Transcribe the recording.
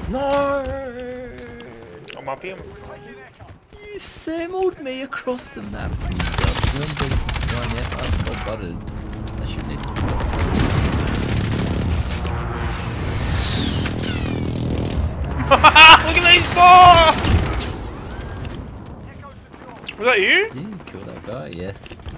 No! I'm up here. You thermaled me across the map from yourself. You haven't been to sign yet. I've got butted. I should need to cross. Look at these four! Was that you? Yeah, you killed that guy, yes.